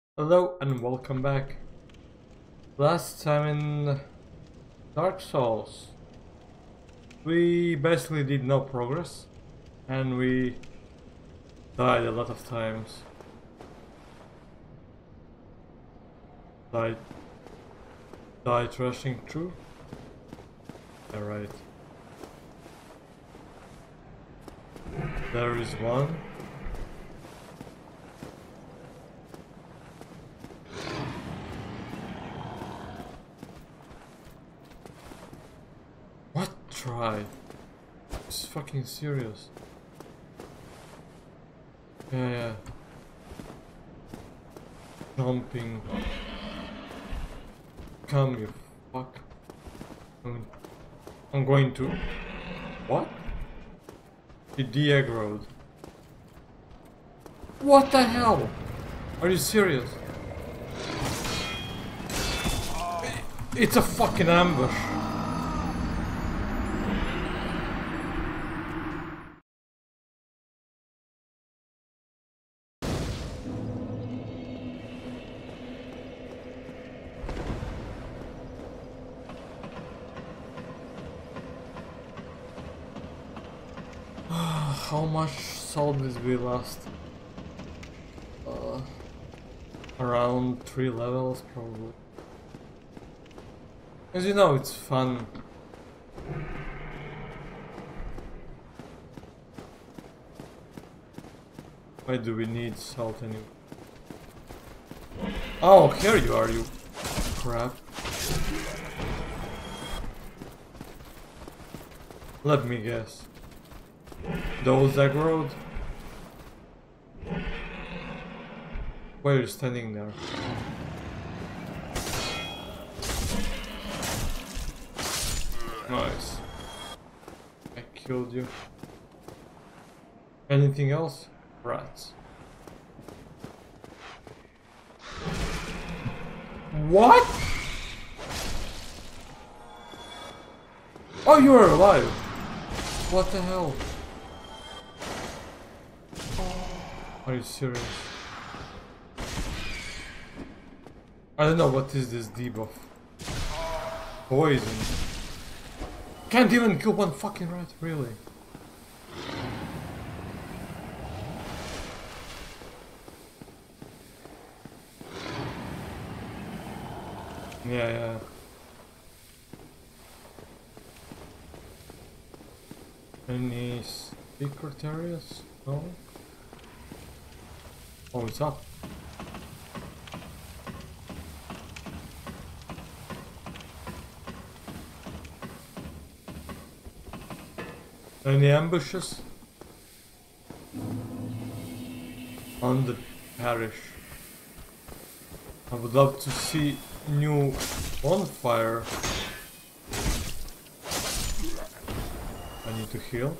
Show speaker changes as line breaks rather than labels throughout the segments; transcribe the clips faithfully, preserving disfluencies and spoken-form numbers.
Hello and welcome back. Last time in Dark Souls, we basically did no progress and we died a lot of times. Died, died rushing through. Alright. There is one. What? Try? It's fucking serious. Yeah, yeah. Jumping. Come, you fuck. I'm, I'm going to... What? He de-aggroed. What the hell? Are you serious? It's a fucking ambush. How much soul did we lost? Uh, around three levels, probably. As you know, it's fun. Why do we need salt anyway? Oh, here you are, you crap. Let me guess. Those aggroed? Why are you standing there? Nice. I killed you. Anything else? Rats. What? Oh, you are alive. What the hell? Are you serious? I don't know what is this debuff. Poison. Can't even kill one fucking rat, really. Yeah, yeah. Any secret areas? No? Oh, it's up. Any ambushes? On the parish. I would love to see new bonfire. I need to heal.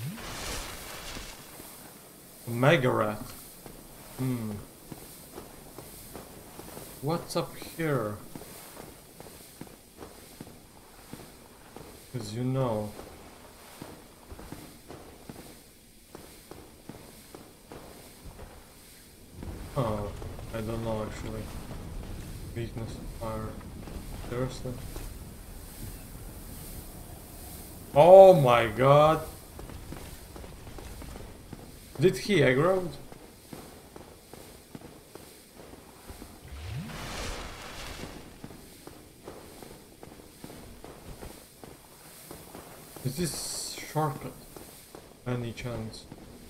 A mega rat. Hmm. What's up here? Because you know. Oh, I don't know actually. Weakness of fire. Seriously? Oh my god! Did he aggro? Is this shortcut? Any chance?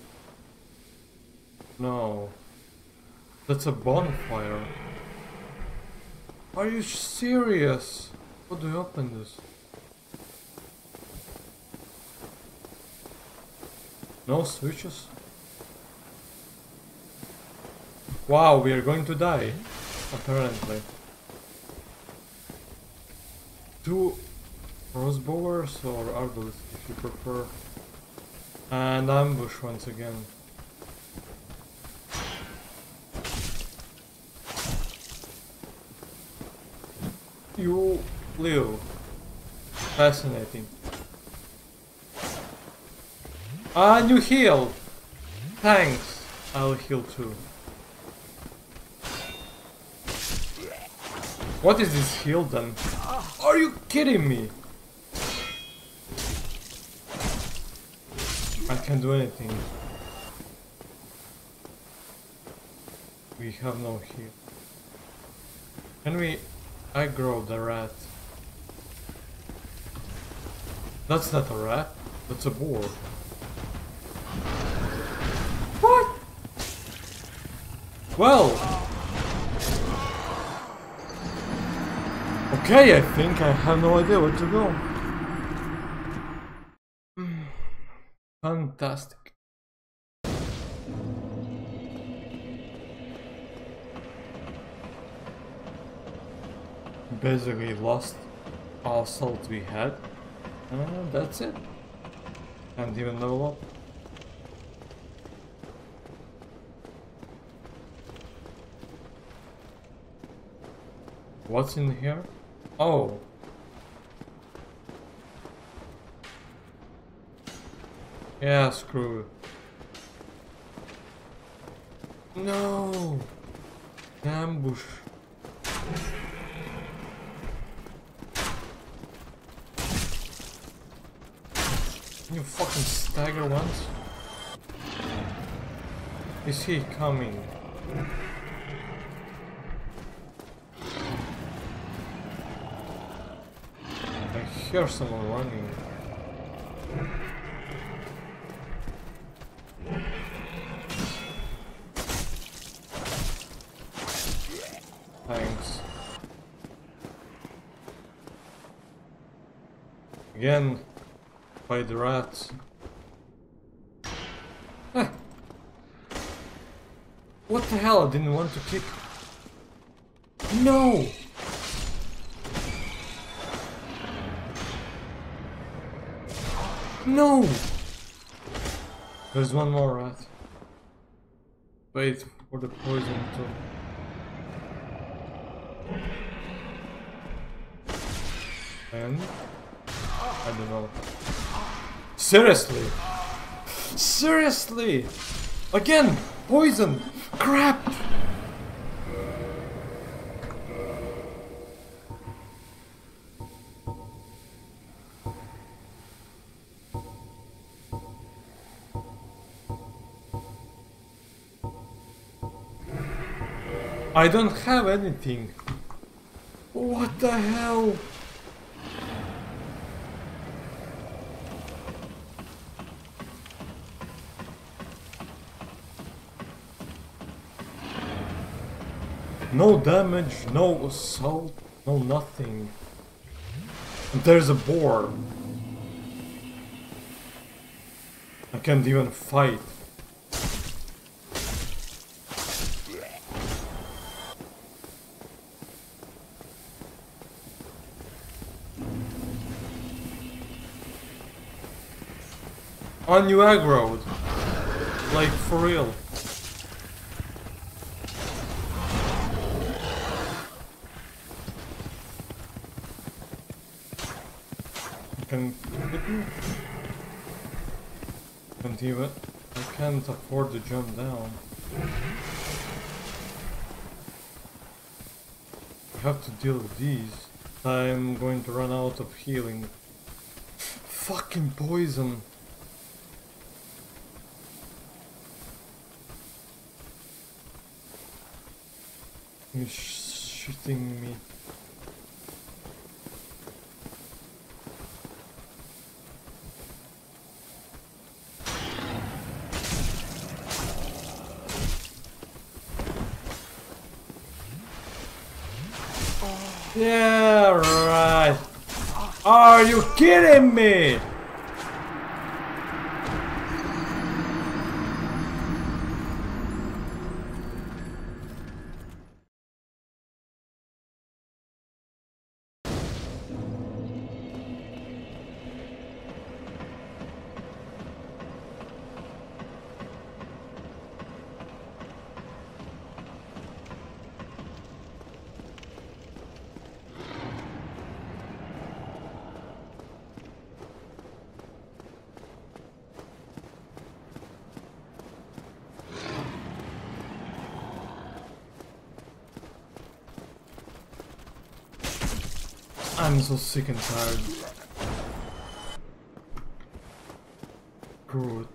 No. That's a bonfire. Are you serious? How do you open this? No switches? Wow, we are going to die. Apparently. Two crossbowers or arbalists if you prefer. And ambush once again. You live. Fascinating. And you heal! Thanks! I'll heal too. What is this heal then? Are you kidding me? I can't do anything. We have no heal. Can we aggro the rat? That's not a rat, that's a boar. What? Well. Okay, I think I have no idea where to go. Fantastic. Basically lost all salt we had. Uh, that's it. Can't even level up. What's in here? Oh. Yeah, screw it. No! Ambush. Can you fucking stagger once? Is he coming? I hear someone running. Thanks. Again, by the rats. Ah. What the hell? I didn't want to kick. No! No! There's one more rat. Wait for the poison to... And? I don't know. Seriously? Seriously? Again! Poison! Crap! I don't have anything. What the hell? No damage, no assault, no nothing. And there's a boar. I can't even fight. On you aggroed. Like, for real. I can... Can't even... I can't afford to jump down. I have to deal with these. I'm going to run out of healing. Fucking poison. You're shooting me. Yeah, right. Are you kidding me? I'm so sick and tired. Good.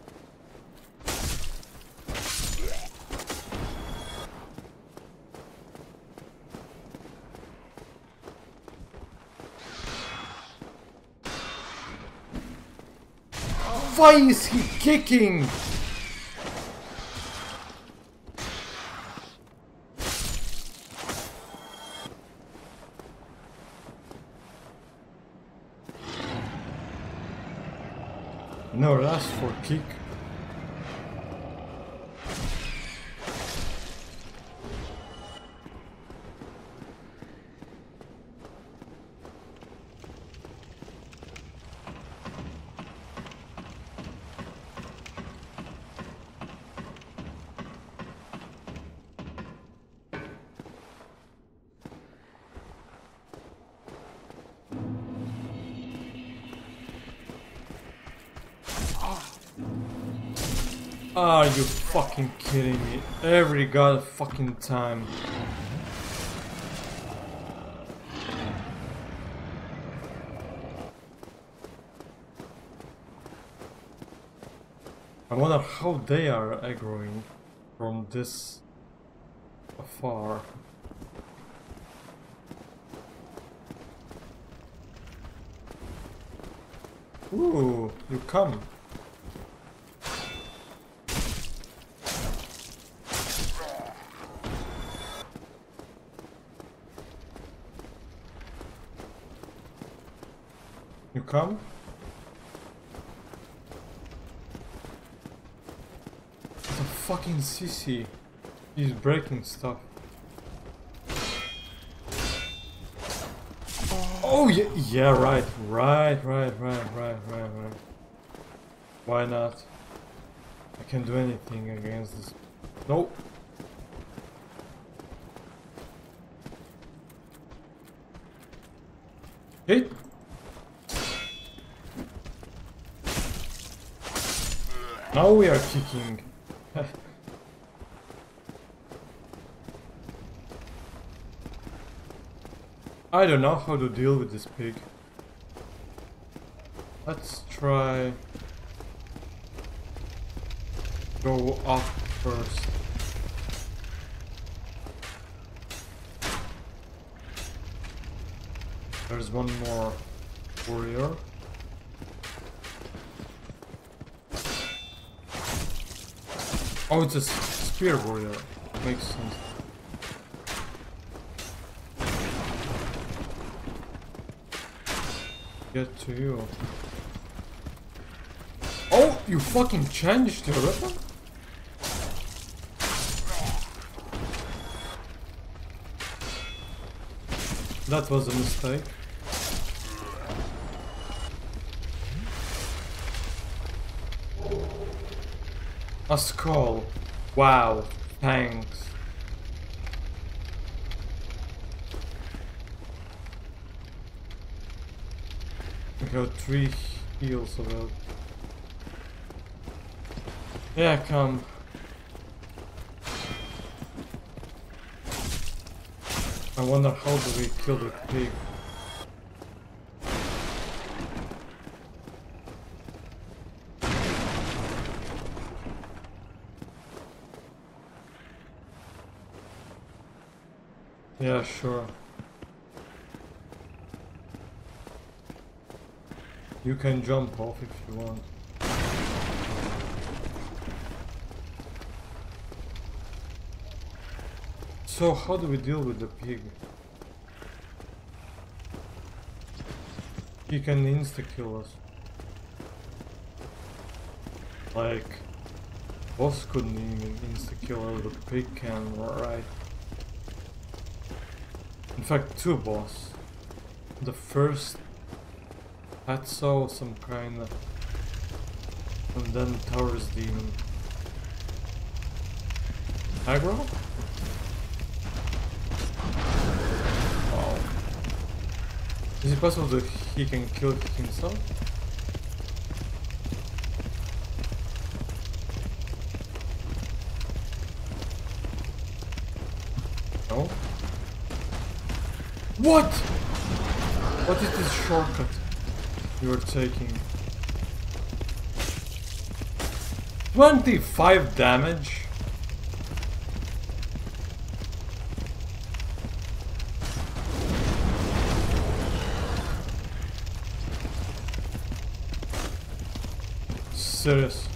Why is he kicking? No, that's for kick. Are you fucking kidding me? Every god fucking time. I wonder how they are aggroing from this afar. Ooh, you come. You come? What a fucking sissy. He's breaking stuff. Oh yeah, yeah, right, right, right, right, right, right, right. Why not? I can't do anything against this. Nope. Hit. Now we are kicking. I don't know how to deal with this pig. Let's try go up first. There's one more warrior. Oh, it's a spear warrior. Makes sense. Get to you. Oh, you fucking changed your weapon? That was a mistake. A skull. Wow. Thanks. We got three heals of it. Yeah, come. I wonder how do we kill the pig? Yeah, sure. You can jump off if you want. So how do we deal with the pig? He can insta-kill us. Like, boss couldn't even insta-kill us, the pig can, right? In fact, two boss. The first had saw some kind of, and then Taurus demon. Aggro? Wow. Is it possible that he can kill himself? No? What? What is this shortcut you're taking? twenty-five damage? Serious.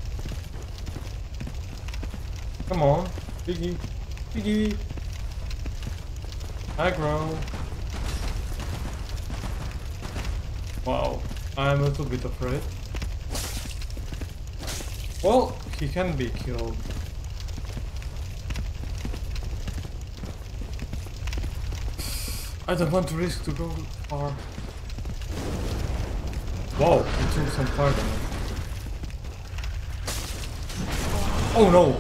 Come on, Piggy, Piggy. Aggro. Wow, I'm a little bit afraid. Well, he can be killed. I don't want to risk to go far. Wow, he took some fire damage. Oh no!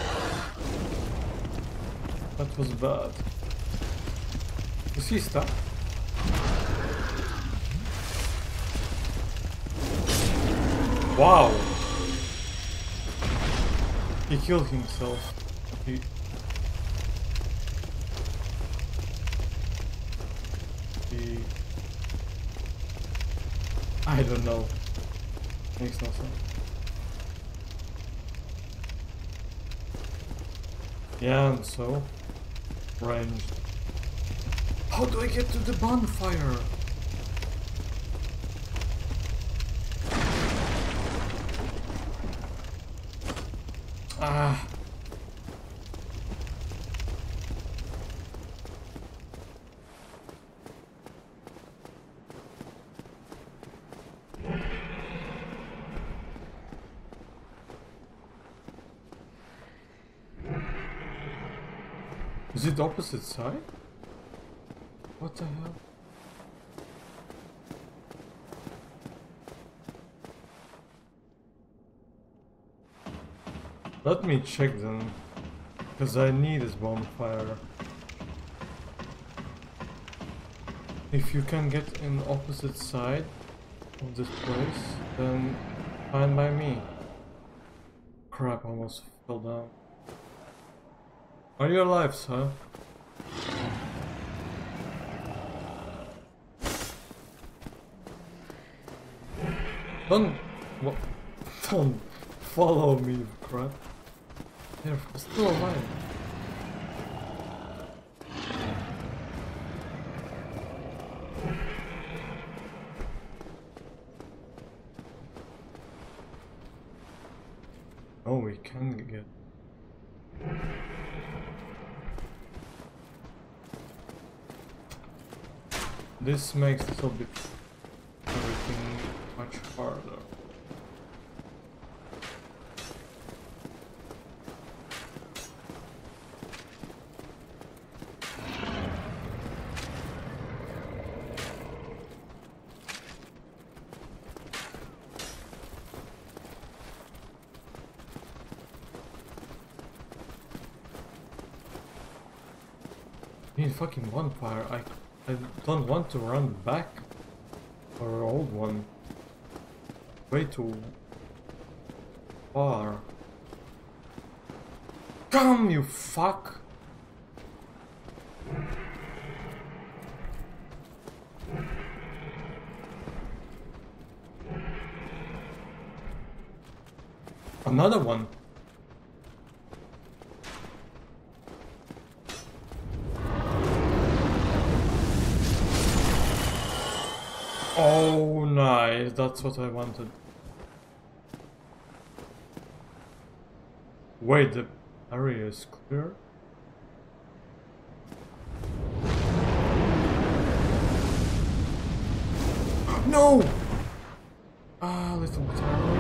That was bad. Is he stuck? Wow! He killed himself. He... He... I don't know. Makes no sense. Yeah, and so... Ranged. How do I get to the bonfire? Ah. Is it opposite side? What the hell? Let me check them, because I need this bonfire. If you can get in the opposite side of this place, then fine by me. Crap, I almost fell down. Are you alive, sir? Don't... What? Don't follow me, crap. They're still alive. Oh, we can get... This makes a little bit everything much harder. Need fucking bonfire. I I don't want to run back for an old one. Way too far. Come, you fuck! Another one. Oh, nice. That's what I wanted. Wait, the area is clear? No! Ah, little bit early.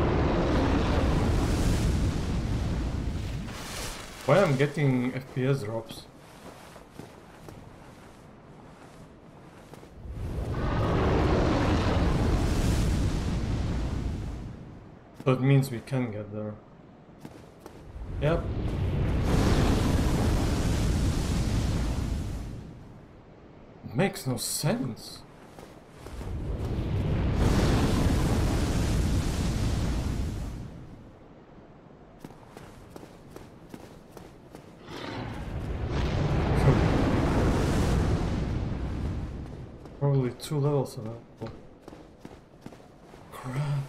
Why I'm getting F P S drops? So it means we can get there. Yep. It makes no sense. probably two levels available. Crap.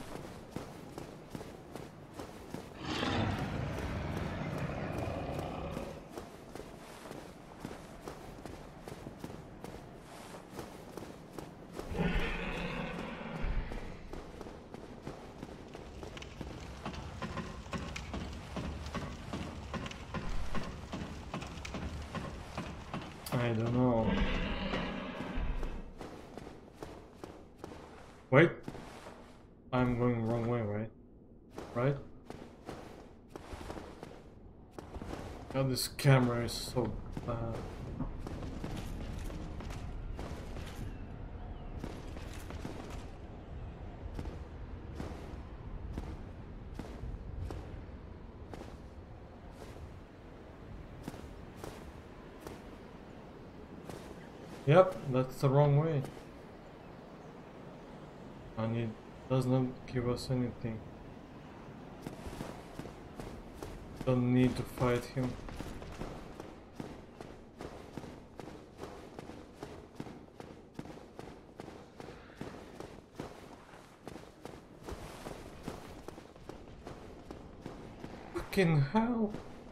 I don't know. Wait. I'm going the wrong way, right? Right? God, this camera is so bad. Yep, that's the wrong way. And it does not give us anything. Don't need to fight him. Fucking hell.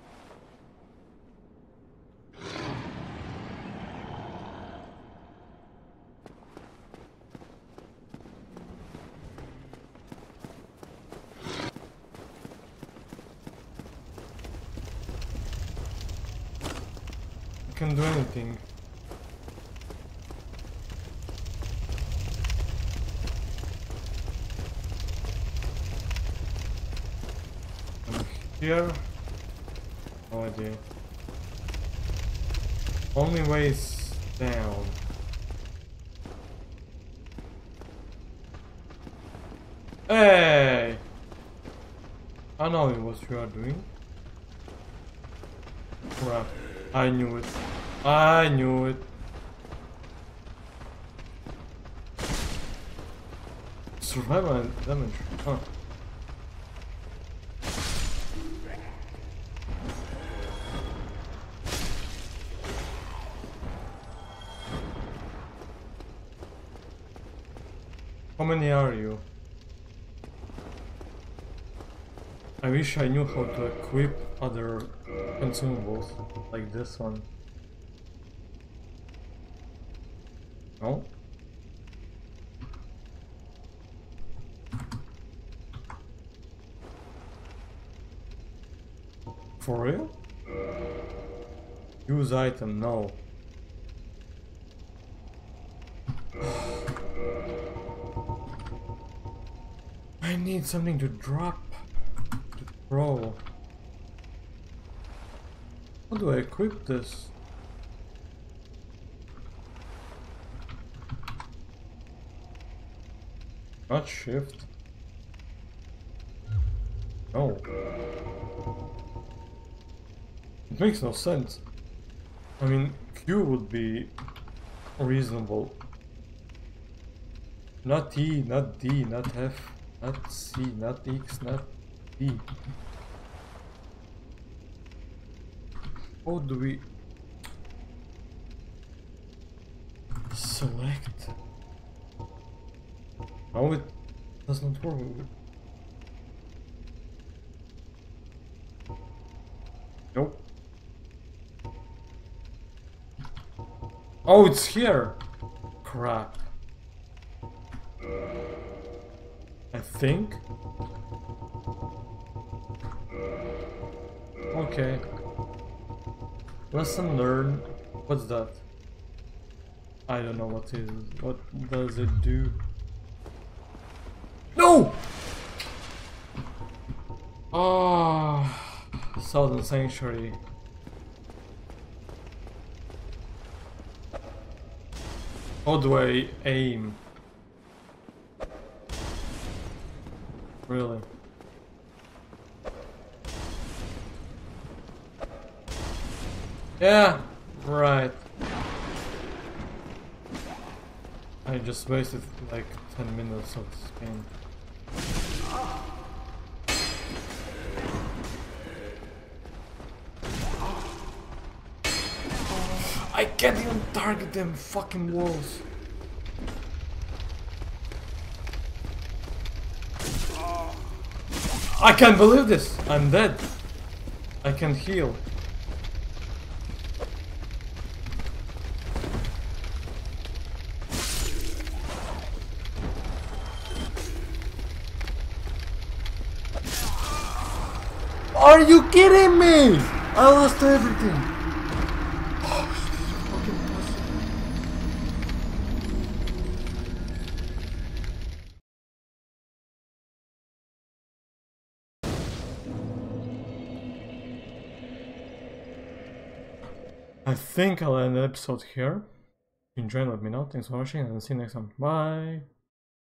Can do anything. And here, no idea. Only way is down. Hey! I know what you are doing. Crap. I knew it. I knew it. Survival damage. Huh. How many are you? I wish I knew how to equip other consumables like this one. No? For real? Use item, no. I need something to drop. To throw. How do I equip this? Not shift. No. It makes no sense. I mean, Q would be reasonable. Not E, not D, not F, not C, not X, not D. How do we select? Oh, it does not work. Nope. Oh, it's here. Crap. I think. Okay. Lesson learned. What's that? I don't know what it is. What does it do? No! Ah, oh, Southern Sanctuary. How do I aim? Really? Yeah, right. I just wasted like ten minutes of this game. I can't even target them fucking walls. I can't believe this! I'm dead. I can heal. Are you kidding me? I lost everything. Oh, this is fucking impossible. I think I'll end the episode here. If you enjoyed, let me know. Thanks for watching and see you next time. Bye.